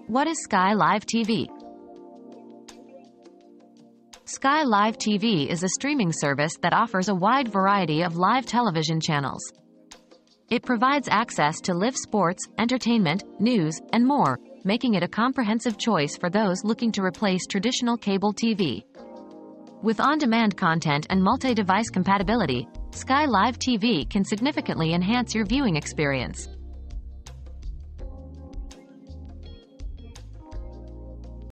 What is Sky Live TV? Sky Live TV is a streaming service that offers a wide variety of live television channels. It provides access to live sports, entertainment, news, and more, making it a comprehensive choice for those looking to replace traditional cable TV. With on-demand content and multi-device compatibility, Sky Live TV can significantly enhance your viewing experience.